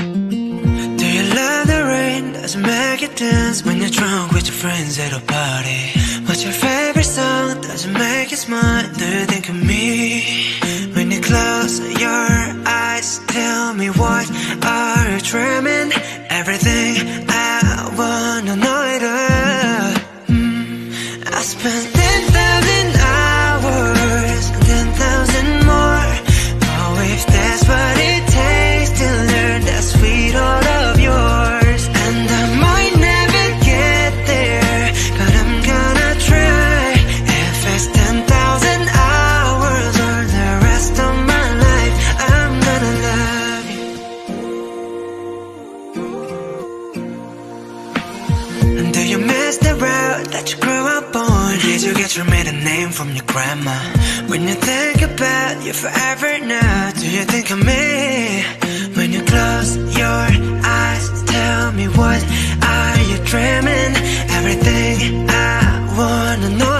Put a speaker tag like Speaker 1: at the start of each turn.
Speaker 1: Do you love the rain? Does it make you dance when you're drunk with your friends at a party? What's your favorite song? Does it make you smile? Do you think of me? When you close your eyes, tell me what are you dreaming? Everything I wanna know it all. I spent 10,000 hours, 10,000 more. Oh, if that's what it takes to learn that sweet heart of yours. And I might never get there, but I'm gonna try. If it's 10,000 hours or the rest of my life, I'm gonna love you. And do you miss the road that you grew up on? Did you get your maiden name from your grandma? When you think about you forever now, do you think of me? When you close your eyes, tell me what are you dreaming? Everything I wanna know